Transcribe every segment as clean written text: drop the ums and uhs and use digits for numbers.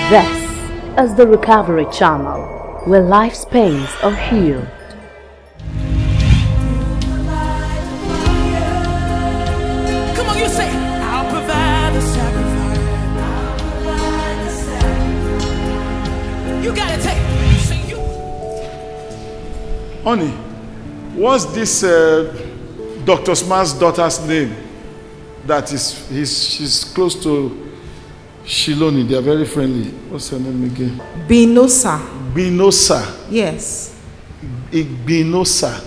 This is the Recovery Channel, where life's pains are healed. Come on, you say, I'll provide the sacrifice. You gotta take. Sing you. Honey, what's this Dr. Smart's daughter's name? That she's close to Shiloni. They are very friendly. What's her name again? Binosa. Binosa. Yes. Igbinosa.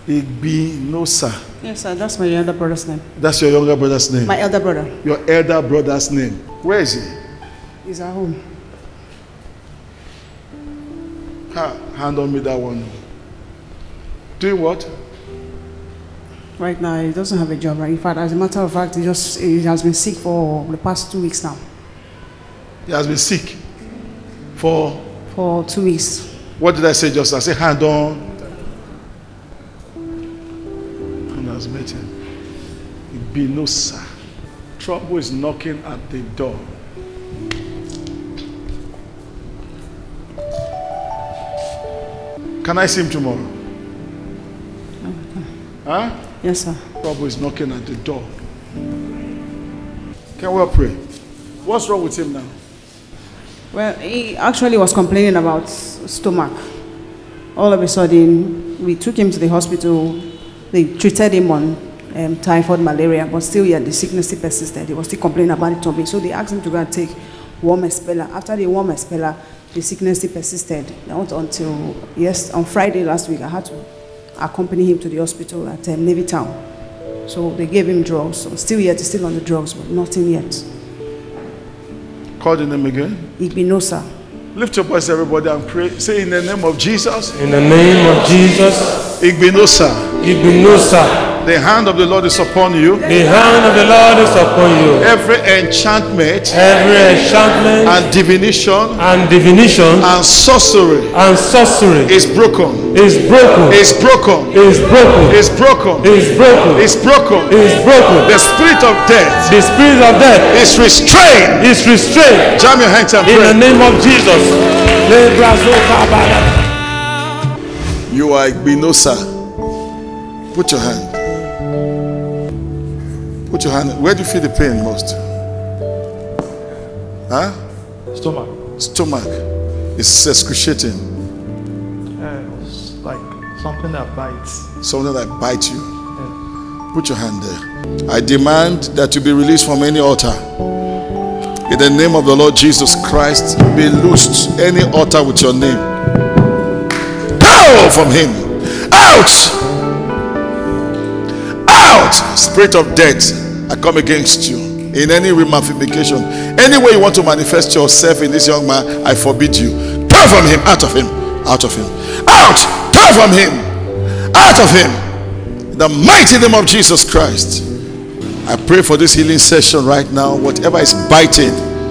Yes, sir. That's my elder brother's name. That's your younger brother's name? My elder brother. Your elder brother's name. Where is he? He's at home. Hand on me that one. Doing what? Right now, he doesn't have a job. Right? In fact, as a matter of fact, he has been sick for the past 2 weeks now. He has been sick for 2 weeks. What did I say just? I said hand on. And I was meeting. Binosa. Trouble is knocking at the door. Can I see him tomorrow? Huh? Yes, sir. Trouble is knocking at the door. Can we all pray? What's wrong with him now? Well, he actually was complaining about stomach. All of a sudden, we took him to the hospital. They treated him on typhoid, malaria, but still, yeah, the sickness still persisted. He was still complaining about it to me. So they asked him to go and take warm expeller. After the warm expeller, the sickness still persisted. Not until on Friday last week, I had to accompany him to the hospital at Navy Town. So they gave him drugs. So still yet, he's still on the drugs, but nothing yet. Call the name again. Igbinosa. Lift your voice, everybody, and pray. Say, in the name of Jesus. In the name of Jesus. Igbinosa. Igbinosa. The hand of the Lord is upon you. The hand of the Lord is upon you. Every enchantment. Every enchantment. And divination. And divination. And sorcery. And sorcery. Is broken. Is broken. Is broken. Is broken. Is broken. Is broken. Is broken. Is broken. The spirit of death. The spirit of death. Is restrained. Is restrained. Jam your hands and pray. In the name of Jesus. You are Igbinosa. Put your hand. Put your hand. Where do you feel the pain most? Huh? Stomach. Stomach. It's excruciating. It's like something that bites. Something that bites you. Yeah. Put your hand there. I demand that you be released from any altar. In the name of the Lord Jesus Christ, be loosed. Any altar with your name. Go from him. Out! Out! Spirit of death, I come against you. In any ramification, any way you want to manifest yourself in this young man, I forbid you. Turn from him. Out of him. Out of him. Out! Turn from him. Out of him. In the mighty name of Jesus Christ, I pray for this healing session right now. Whatever is biting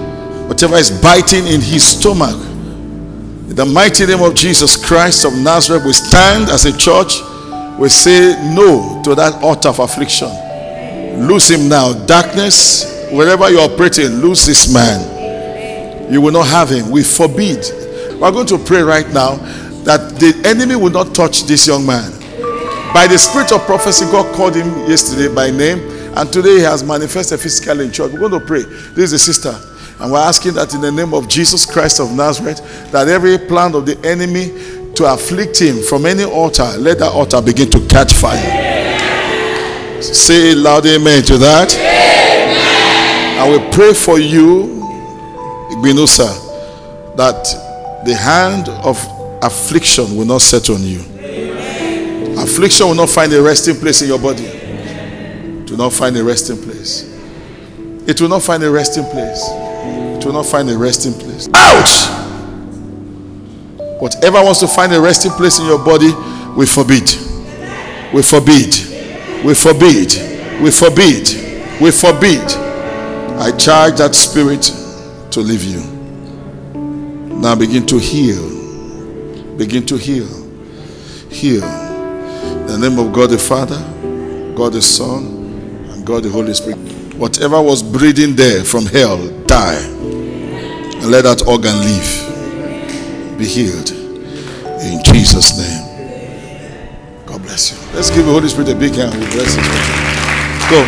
in his stomach, in the mighty name of Jesus Christ of Nazareth, we stand as a church. We say no to that altar of affliction. Loose him now. Darkness, wherever you are operating, loose this man. You will not have him. We forbid. We are going to pray right now that the enemy will not touch this young man. By the spirit of prophecy, God called him yesterday by name, and today he has manifested physically in church. We're going to pray. This is a sister, and we're asking that in the name of Jesus Christ of Nazareth, that every plan of the enemy to afflict him from any altar, let that altar begin to catch fire. Say loud amen to that. Amen. I will pray for you, Igbinosa, that the hand of affliction will not set on you. Amen. Affliction will not find a resting place in your body. It will not find a resting place. It will not find a resting place. It will not find a resting place. Out! Whatever wants to find a resting place in your body, we forbid. We forbid. We forbid. We forbid. We forbid. I charge that spirit to leave you. Now begin to heal. Begin to heal. Heal. In the name of God the Father, God the Son, and God the Holy Spirit. Whatever was breathing there from hell, die. And let that organ live. Be healed. In Jesus' name. God bless you. Let's give the Holy Spirit a big hand. We bless him. Go.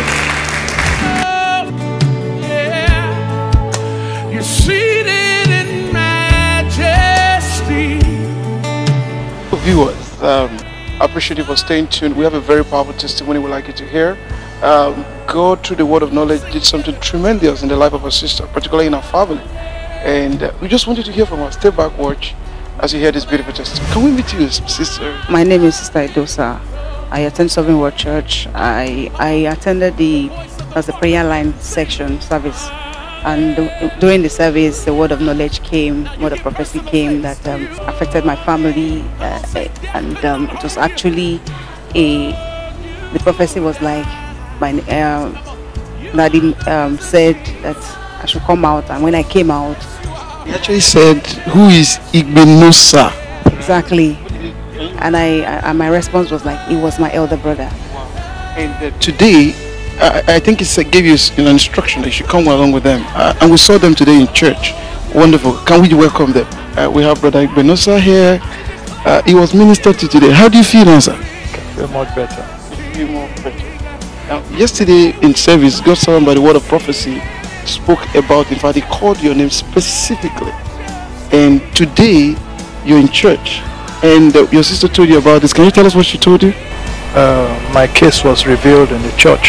Yeah. You're seated in majesty. Viewers, I appreciate you for staying tuned. We have a very powerful testimony we'd like you to hear. God, through the word of knowledge, did something tremendous in the life of our sister, particularly in our family. And we just want you to hear from us. Stay back, watch, as you hear this beautiful testimony. Can we meet you, sister? My name is Sister Idosa. I attend Sovereign Word Church. I attended the prayer line section service. And during the service, the word of knowledge came, word of prophecy came that affected my family. And it was actually the prophecy was like, my daddy said that I should come out. And when I came out, He actually said, who is Igbenusa? exactly. And my response was like, it was my elder brother. And today, I think it gave you an instruction that you should come along with them. And we saw them today in church. Wonderful. Can we welcome them? We have Brother Igbenusa here. He was ministered to today. How do you feel now, sir? I feel much better. Feel more better. Now, yesterday in service, God's servant by the word of prophecy spoke about, in fact, he called your name specifically. And today, you're in church. And your sister told you about this. Can you tell us what she told you? My case was revealed in the church.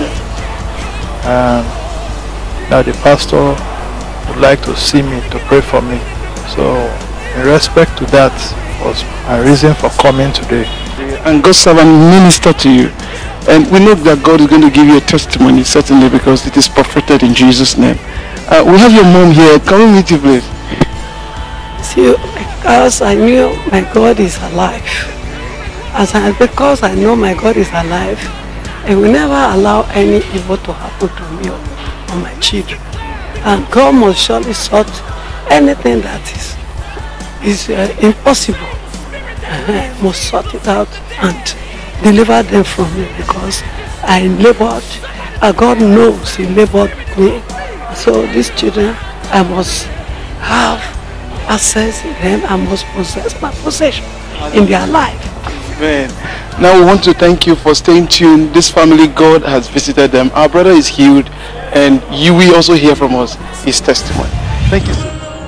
And now the pastor would like to see me, to pray for me. So, in respect to that, was my reason for coming today. And God's servant ministered to you. And we know that God is going to give you a testimony, certainly, because it is propheted in Jesus' name. We have your mom here. Can we meet you, please? See, because I knew my God is alive. Because I know my God is alive, I will never allow any evil to happen to me or my children. And God must surely sort anything that is impossible. Must sort it out and deliver them from me, because I labored. God knows He labored with me. So these children, I must have access to them. I must possess my possession in their life. Amen. Now we want to thank you for staying tuned. This family, God has visited them. Our brother is healed, and you will also hear from us his testimony. Thank you, sir.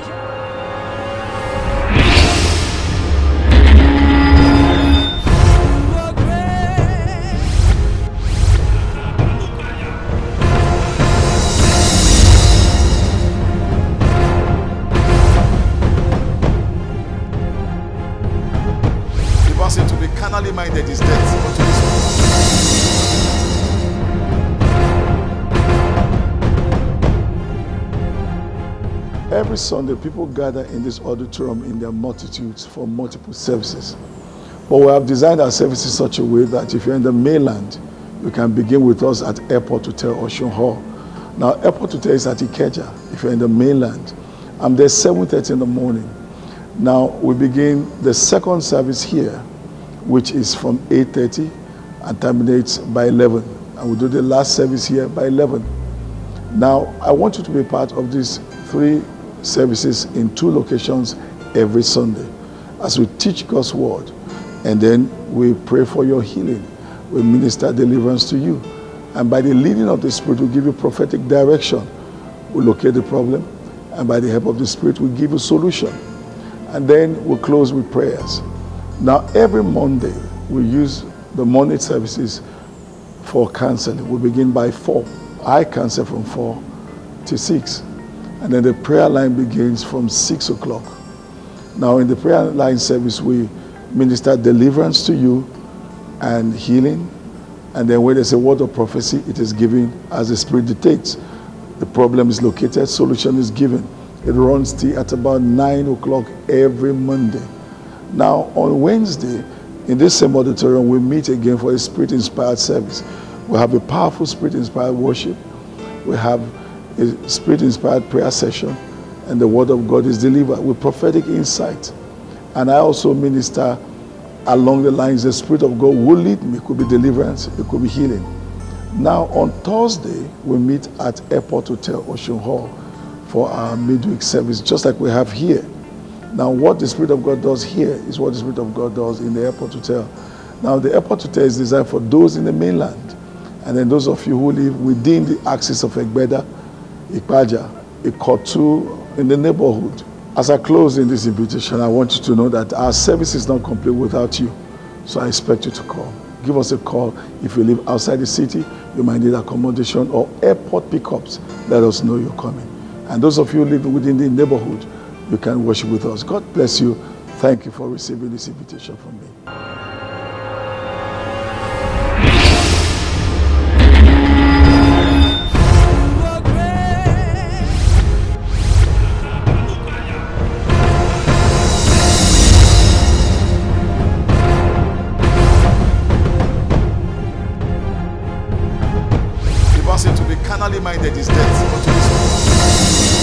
To be carnally minded is death. Every Sunday, people gather in this auditorium in their multitudes for multiple services. But we have designed our services in such a way that if you're in the mainland, you can begin with us at Airport Hotel Ocean Hall. Now, Airport Hotel is at Ikeja. If you're in the mainland, I'm there 7:30 in the morning. Now, we begin the second service here, which is from 8:30 and terminates by 11. And we'll do the last service here by 11. Now, I want you to be part of these 3 services in 2 locations every Sunday as we teach God's word. And then we pray for your healing. We minister deliverance to you. And by the leading of the Spirit, we give you prophetic direction. We locate the problem. And by the help of the Spirit, we give you solution. And then we'll close with prayers. Now, every Monday, we use the morning services for counseling. We begin by 4. I counsel from 4 to 6. And then the prayer line begins from 6 o'clock. Now, in the prayer line service, we minister deliverance to you and healing. And then when there's a word of prophecy, it is given as the Spirit dictates. The problem is located, solution is given. It runs till at about 9 o'clock every Monday. Now, on Wednesday, in this same auditorium, we meet again for a Spirit-inspired service. We have a powerful Spirit-inspired worship. We have a Spirit-inspired prayer session, and the Word of God is delivered with prophetic insight. And I also minister along the lines the Spirit of God will lead me. It could be deliverance, it could be healing. Now, on Thursday, we meet at Airport Hotel Ocean Hall for our midweek service, just like we have here. Now, what the Spirit of God does here is what the Spirit of God does in the airport hotel. Now, the airport hotel is designed for those in the mainland, and then those of you who live within the axis of Egbeda, Ikpaja, Ikotu, in the neighborhood. As I close in this invitation, I want you to know that our service is not complete without you. So I expect you to call. Give us a call. If you live outside the city, you might need accommodation or airport pickups. Let us know you're coming. And those of you who live within the neighborhood, you can worship with us. God bless you. Thank you for receiving this invitation from me. The person to be carnally minded is death, but to be